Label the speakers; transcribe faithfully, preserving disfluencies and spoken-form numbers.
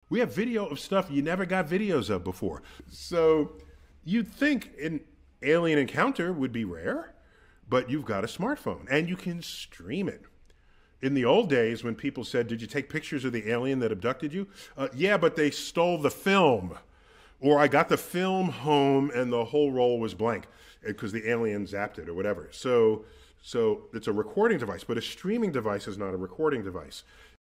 Speaker 1: We have video of stuff you never got videos of before. So you'd think an alien encounter would be rare, but you've got a smartphone and you can stream it. In the old days when people said, did you take pictures of the alien that abducted you? Uh, yeah, but they stole the film. Or I got the film home and the whole roll was blank because the alien zapped it or whatever. So, so it's a recording device, but a streaming device is not a recording device.